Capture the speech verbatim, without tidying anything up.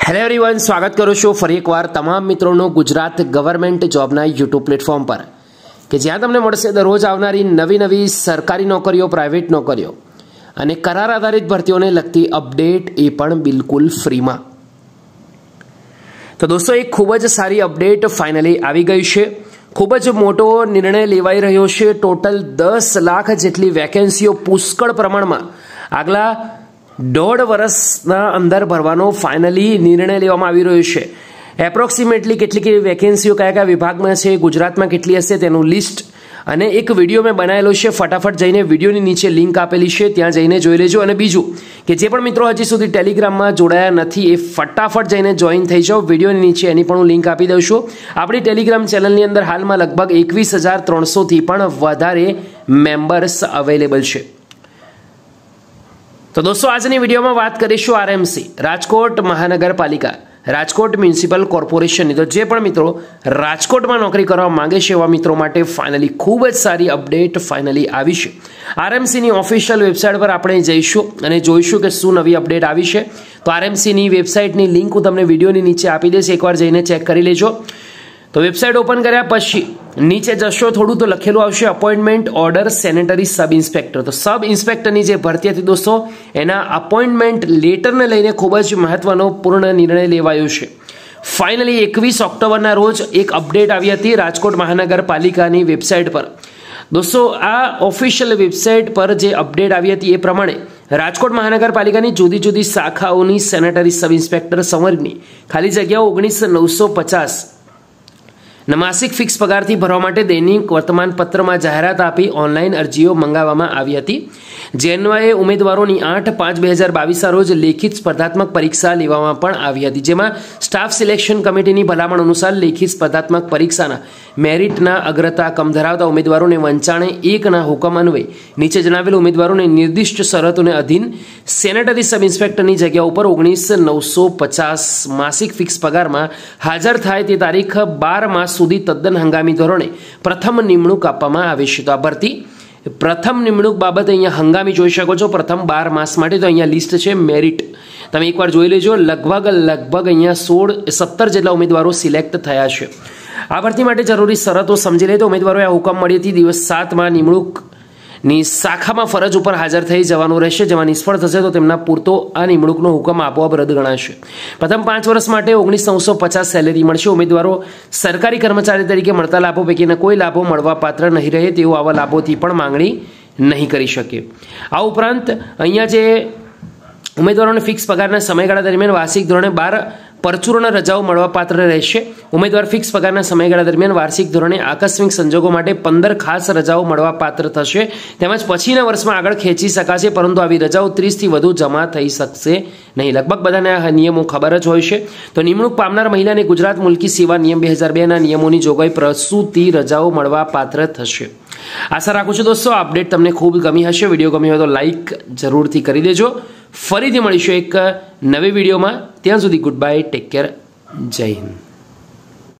Hello everyone, स्वागत करूँ છું ફરી એકવાર તમામ મિત્રોનો ગુજરાત ગવર્મેન્ટ જોબના યુટ્યુબ પ્લેટફોર્મ પર કે જ્યાં તમને મળશે દરરોજ આવનારી નવી નવી સરકારી નોકરીઓ, પ્રાઇવેટ નોકરીઓ અને કરાર આધારિત ભરતીઓને લગતી અપડેટ, એ પણ બિલકુલ ફ્રીમાં। તો દોસ્તો, એક ખૂબ જ સારી અપડેટ ફાઇનલી આવી ગઈ છે। ખૂબ જ મોટો નિર્ણય લેવાઈ રહ્યો છે। ટોટલ દસ લાખ જેટલી વેકેન્સીઓ પુષ્કળ પ્રમાણમાં આગલા દોઢ વર્ષના અંદર ભરવાનો ફાઇનલી નિર્ણય લેવામાં આવી રહ્યો છે। એપ્રોક્સિમેટલી કેટલી વેકેન્સીઓ કયા કયા વિભાગમાં છે, ગુજરાતમાં કેટલી હશે તેનું લિસ્ટ અને એક વિડીયો મેં બનાવેલો છે। ફટાફટ જઈને વિડીયોની નીચે લિંક આપેલી છે, ત્યાં જઈને જોઈ લેજો। અને બીજું કે જે પણ મિત્રો હજી સુધી ટેલિગ્રામમાં જોડાયા નથી એ ફટાફટ જઈને જોઈન થઈ જાઓ। વિડીયોની નીચે એની પણ હું લિંક આપી દઉં છું। આપણી ટેલિગ્રામ ચેનલની અંદર હાલમાં લગભગ એકવીસ હજાર ત્રણસોથી પણ વધારે મેમ્બર્સ અવેલેબલ છે। તો દોસ્તો, આજની વિડીયોમાં વાત કરીશું આરએમસી રાજકોટ મહાનગરપાલિકા, રાજકોટ મ્યુનિસિપલ કોર્પોરેશનની। તો જે પણ મિત્રો રાજકોટમાં નોકરી કરવા માંગે છે એવા મિત્રો માટે ફાઇનલી ખૂબ જ સારી અપડેટ ફાઇનલી આવી છે। આરએમસીની ઓફિશિયલ વેબસાઇટ પર આપણે જઈશું અને જોઈશું કે શું નવી અપડેટ આવી છે। તો આરએમસીની વેબસાઇટની લિંક હું તમને વિડીયોની નીચે આપી દઈશ, એકવાર જઈને ચેક કરી લેજો। તો વેબસાઇટ ઓપન કર્યા પછી નીચે જશો થોડું તો લખેલું આવશે appointment order sanitary sub inspector. તો સબ ઇન્સ્પેક્ટરની જે ભરતી હતી દોસ્તો, એના અપોઇન્ટમેન્ટ લેટરને લઈને ખૂબ જ મહત્વનો પૂર્ણ નિર્ણય લેવાયો છે। ફાઇનલી એકવીસ ઓક્ટોબરના રોજ એક અપડેટ આવી હતી રાજકોટ મહાનગરપાલિકાની વેબસાઇટ પર। દોસ્તો, આ ઓફિશિયલ વેબસાઇટ પર જે અપડેટ આવી હતી એ પ્રમાણે રાજકોટ મહાનગરપાલિકાની જુદી જુદી શાખાઓની સેનેટરી સબ ઇન્સ્પેક્ટર સંવર્ગની ખાલી જગ્યાઓ ઓગણીસ નવસો પચાસ માસિક ફિક્સ પગારથી ભરવા માટે દૈનિક વર્તમાનપત્રમાં જાહેરાત આપી ઓનલાઈન અરજીઓ મંગાવવામાં આવી હતી। જે અન્વયે ઉમેદવારોની આઠ પાંચ બે હજાર બાવીસના રોજ લેખિત સ્પર્ધાત્મક પરીક્ષા લેવામાં પણ આવી હતી, જેમાં સ્ટાફ સિલેક્શન કમિટીની ભલામણ અનુસાર લેખિત સ્પર્ધાત્મક પરીક્ષાના મેરિટના અગ્રતા કમ ધરાવતા ઉમેદવારોને વંચાણે એકના હુકમ અન્વયે નીચે જણાવેલ ઉમેદવારોને નિર્દિષ્ટ શરતોને અધીન સેનેટરી સબ ઇન્સ્પેક્ટરની જગ્યા ઉપર ઓગણીસ નવસો પચાસ માસિક ફિક્સ પગારમાં હાજર થાય તે તારીખ બાર માસ સુધી તદ્દન હંગામી ધોરણે પ્રથમ નિમણૂક આપવામાં આવે છે। તો આ ભરતી પ્રથમ નિમણૂક બાબતે અહીંયા હંગામી જોઈ શકો છો, પ્રથમ બાર માસ માટે। તો અહીંયા લિસ્ટ છે મેરિટ, તમે એકવાર જોઈ લેજો। લગભગ લગભગ અહીંયા સોળ સત્તર જેટલા ઉમેદવારો સિલેક્ટ થયા છે। આ ભરતી માટે જરૂરી શરતો સમજી લે તો ઉમેદવારોએ આ હુકમ મળી હતી દિવસ સાતમાં નિમણૂકની શાખામાં ફરજ ઉપર હાજર થઈ જવાનું રહેશે। જેમાં નિષ્ફળ થશે તો તેમના પૂરતો આ નિમણૂકનો હુકમ આપોઆપ રદ ગણાશે। પ્રથમ પાંચ વર્ષ માટે ઓગણીસ નવસો પચાસ સેલેરી મળશે। ઉમેદવારો સરકારી કર્મચારી તરીકે મળતા લાભો પૈકીના કોઈ લાભો મળવા પાત્ર નહીં રહે તેઓ આવા લાભોથી પણ માંગણી નહીં કરી શકે। આ ઉપરાંત અહીંયા જે ઉમેદવારોને ફિક્સ પગારના સમયગાળા દરમિયાન વાર્ષિક ધોરણે બાર પરચુરણ રજાઓ મળવા પાત્ર રહેશે। ઉમેદવાર ફિક્સ પગારના સમયગાળા દરમિયાન વાર્ષિક ધોરણે આકસ્મિક સંજોગો માટે પંદર ખાસ રજાઓ મળવા પાત્ર થશે, તેમજ પછીના વર્ષમાં આગળ ખેંચી શકાશે, પરંતુ આવી રજાઓ ત્રીસથી વધુ જમા થઈ શકશે નહીં। લગભગ બધાને આ નિયમો ખબર જ હોય છે। તો નિમણૂક પામનાર મહિલાને ગુજરાત મુલકી સેવા નિયમ બે હજાર બે ના નિયમોની જોગવાઈ પ્રસૂતિ રજાઓ મળવા પાત્ર થશે। આશા રાખું છું દોસ્તો આ અપડેટ તમને ખૂબ ગમી હશે। વિડીયો ગમી હોય તો લાઈક જરૂરથી કરી દેજો। ફરીથી મળીશું એક નવી વિડીયોમાં, ત્યાં સુધી ગુડ બાય, ટેક કેર, જય હિન્દ।